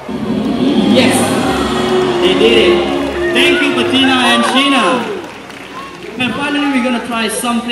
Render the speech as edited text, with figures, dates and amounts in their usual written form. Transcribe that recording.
Yes, they did it. Thank you, Bettina and Sheena. And finally, we're gonna try something.